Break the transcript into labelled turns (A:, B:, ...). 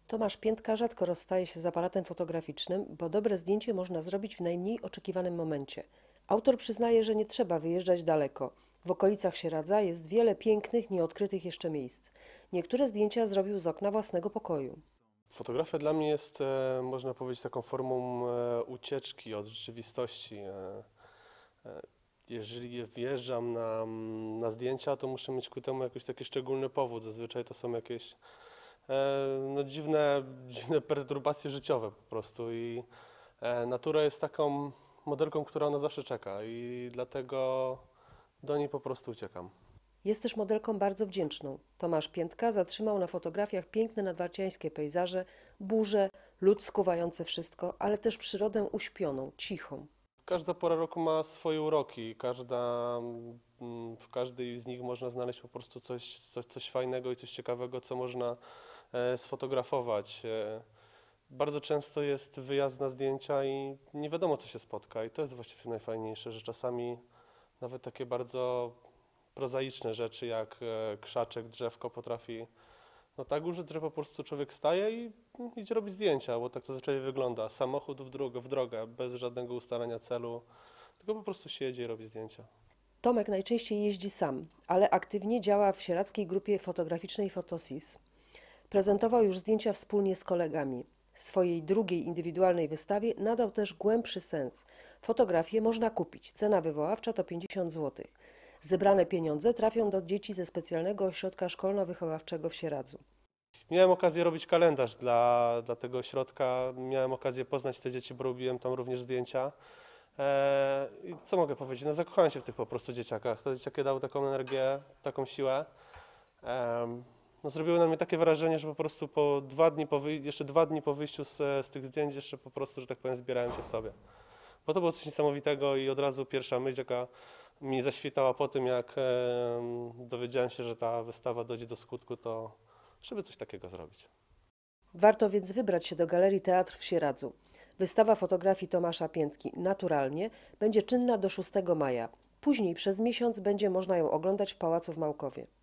A: Tomasz Piętka rzadko rozstaje się z aparatem fotograficznym, bo dobre zdjęcie można zrobić w najmniej oczekiwanym momencie. Autor przyznaje, że nie trzeba wyjeżdżać daleko. W okolicach Sieradza jest wiele pięknych, nieodkrytych jeszcze miejsc. Niektóre zdjęcia zrobił z okna własnego pokoju.
B: Fotografia dla mnie jest, można powiedzieć, taką formą ucieczki od rzeczywistości. Jeżeli wjeżdżam na zdjęcia, to muszę mieć ku temu jakiś taki szczególny powód. Zazwyczaj to są jakieś dziwne perturbacje życiowe po prostu i natura jest taką modelką, która na zawsze czeka i dlatego do niej po prostu uciekam.
A: Jest też modelką bardzo wdzięczną. Tomasz Piętka zatrzymał na fotografiach piękne nadwarciańskie pejzaże, burze, lud skuwający wszystko, ale też przyrodę uśpioną, cichą.
B: Każda pora roku ma swoje uroki, w każdej z nich można znaleźć po prostu coś fajnego i coś ciekawego, co można sfotografować. Bardzo często jest wyjazd na zdjęcia i nie wiadomo, co się spotka i to jest właściwie najfajniejsze, że czasami nawet takie bardzo prozaiczne rzeczy jak krzaczek, drzewko potrafi tak użyć, że po prostu człowiek staje i idzie robić zdjęcia, bo tak to zazwyczaj wygląda. Samochód w drogę, bez żadnego ustalania celu, tylko po prostu się jedzie i robi zdjęcia.
A: Tomek najczęściej jeździ sam, ale aktywnie działa w sieradzkiej grupie fotograficznej Fotosis. Prezentował już zdjęcia wspólnie z kolegami. Swojej drugiej indywidualnej wystawie nadał też głębszy sens. Fotografię można kupić, cena wywoławcza to 50 zł. Zebrane pieniądze trafią do dzieci ze specjalnego ośrodka szkolno-wychowawczego w Sieradzu.
B: Miałem okazję robić kalendarz dla tego ośrodka, miałem okazję poznać te dzieci, bo robiłem tam również zdjęcia. I co mogę powiedzieć? No, zakochałem się w tych po prostu dzieciakach. Te dzieciaki dały taką energię, taką siłę. No, zrobiły na mnie takie wrażenie, że po prostu jeszcze 2 dni po wyjściu z tych zdjęć jeszcze po prostu, że tak powiem, zbierałem się w sobie. Bo to było coś niesamowitego i od razu pierwsza myśl, jaka mi zaświtała po tym, jak dowiedziałem się, że ta wystawa dojdzie do skutku, to żeby coś takiego zrobić.
A: Warto więc wybrać się do Galerii Teatr w Sieradzu. Wystawa fotografii Tomasza Piętki naturalnie będzie czynna do 6 maja. Później przez miesiąc będzie można ją oglądać w Pałacu w Małkowie.